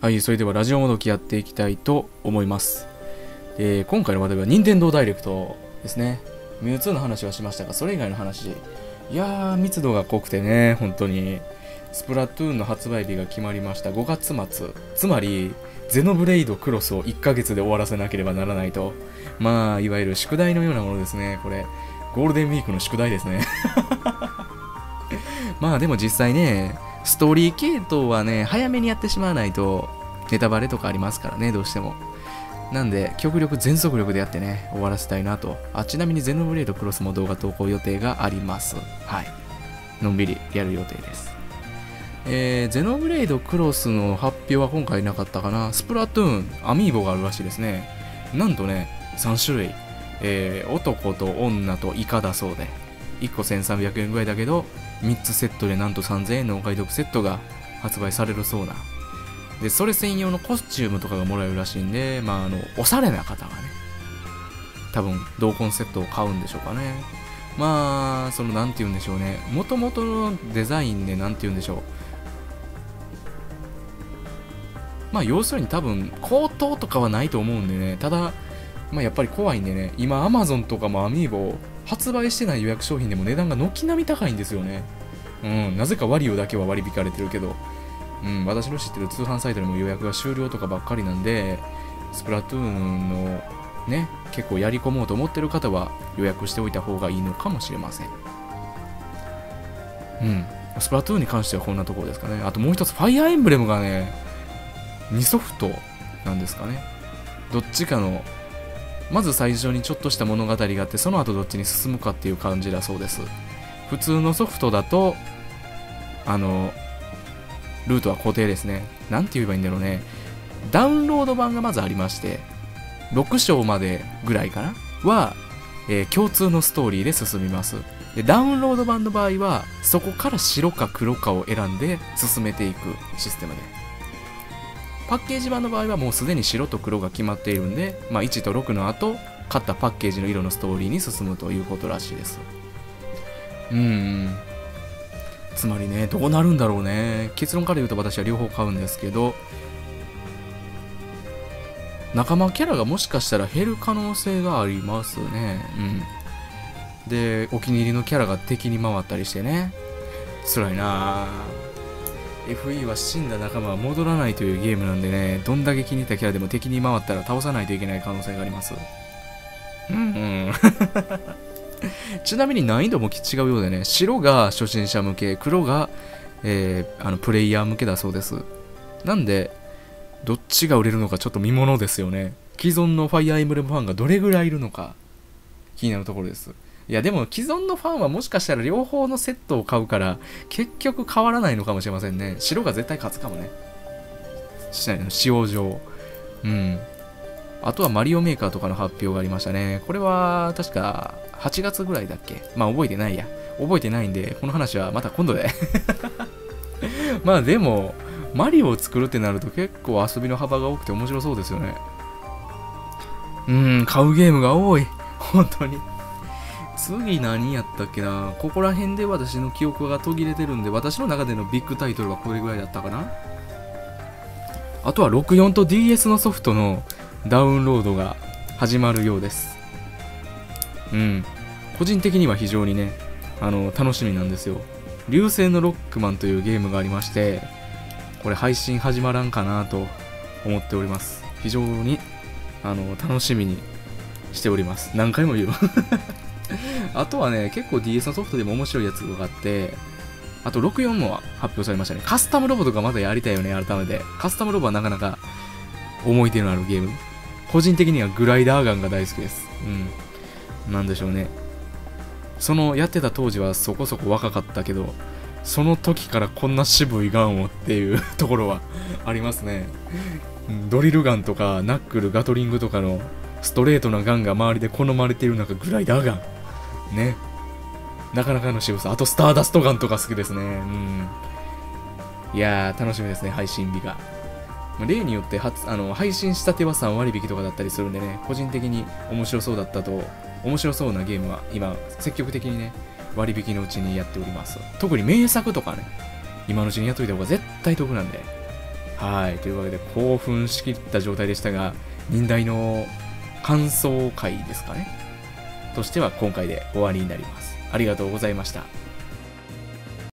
はい、それではラジオもどきやっていきたいと思います。今回の話題は任天堂ダイレクトですね。ミュウツーの話はしましたが、それ以外の話、いやー、密度が濃くてね、本当に。スプラトゥーンの発売日が決まりました。5月末。つまり、ゼノブレイドクロスを1ヶ月で終わらせなければならないと。まあ、いわゆる宿題のようなものですね。これ、ゴールデンウィークの宿題ですね。まあ、でも実際ね、ストーリー系統はね、早めにやってしまわないと、ネタバレとかありますからね、どうしても。なんで、極力全速力でやってね、終わらせたいなと。ちなみにゼノブレイドクロスも動画投稿予定があります。はい。のんびりやる予定です。ゼノブレイドクロスの発表は今回なかったかな。スプラトゥーン、アミーボがあるらしいですね。なんとね、3種類。男と女とイカだそうで。1個1300円ぐらいだけど、3つセットでなんと3000円のお買い得セットが発売されるそうな。で、それ専用のコスチュームとかがもらえるらしいんで、まあ、おしゃれな方がね、多分、同梱セットを買うんでしょうかね。まあ、なんて言うんでしょうね。元々のデザインでなんて言うんでしょう。まあ、要するに多分、高騰とかはないと思うんでね。ただ、まあ、やっぱり怖いんでね、今、Amazon とかもアミーボ発売してない予約商品でも値段が軒並み高いんですよね。なぜかワリオだけは割り引かれてるけど、私の知ってる通販サイトでも予約が終了とかばっかりなんで、スプラトゥーンのね、結構やり込もうと思ってる方は予約しておいた方がいいのかもしれません。スプラトゥーンに関してはこんなところですかね。あともう一つ、ファイアーエンブレムがね、2ソフトなんですかね。どっちかの、まず最初にちょっとした物語があって、その後どっちに進むかっていう感じだそうです。普通のソフトだと、ルートは固定ですね。なんて言えばいいんだろうね。ダウンロード版がまずありまして、6章までぐらいかなは、共通のストーリーで進みます。で、ダウンロード版の場合は、そこから白か黒かを選んで進めていくシステムで。パッケージ版の場合はもうすでに白と黒が決まっているんで、まあ、1と6の後、買ったパッケージの色のストーリーに進むということらしいです。つまりね、どうなるんだろうね。結論から言うと私は両方買うんですけど、仲間キャラがもしかしたら減る可能性がありますね。で、お気に入りのキャラが敵に回ったりしてね。辛いなぁ。FE は死んだ仲間は戻らないというゲームなんでね、どんだけ気に入ったキャラでも敵に回ったら倒さないといけない可能性があります。ちなみに難易度も違うようでね、白が初心者向け、黒が、プレイヤー向けだそうです。なんで、どっちが売れるのかちょっと見ものですよね。既存のファイアーエンブレムファンがどれぐらいいるのか、気になるところです。いや、でも既存のファンはもしかしたら両方のセットを買うから、結局変わらないのかもしれませんね。白が絶対勝つかもね。使用上。あとはマリオメーカーとかの発表がありましたね。これは確か8月ぐらいだっけ。まあ覚えてないや。覚えてないんで、この話はまた今度で。まあでも、マリオを作るってなると結構遊びの幅が多くて面白そうですよね。買うゲームが多い。本当に。次何やったっけな。ここら辺で私の記憶が途切れてるんで、私の中でのビッグタイトルはこれぐらいだったかな。あとは64と DS のソフトのダウンロードが始まるようです。個人的には非常にね、楽しみなんですよ。流星のロックマンというゲームがありまして、これ配信始まらんかなと思っております。非常に、楽しみにしております。何回も言う。あとはね、結構 DS のソフトでも面白いやつがあって、あと64も発表されましたね。カスタムロボとかまだやりたいよね、改めて。カスタムロボはなかなか思い出のあるゲーム。個人的にはグライダーガンが大好きです。なんでしょうね。やってた当時はそこそこ若かったけど、その時からこんな渋いガンをっていうところはありますね。ドリルガンとかナックル、ガトリングとかのストレートなガンが周りで好まれている中、グライダーガン。ね。なかなかの渋さ。あとスターダストガンとか好きですね。いやー、楽しみですね、配信日が。例によって配信したては3割引きとかだったりするんでね、個人的に面白そうなゲームは今、積極的にね、割引のうちにやっております。特に名作とかね、今のうちにやっといた方が絶対得なんで、 はい、というわけで興奮しきった状態でしたが、忍耐の感想会ですかねとしては今回で終わりになります。ありがとうございました。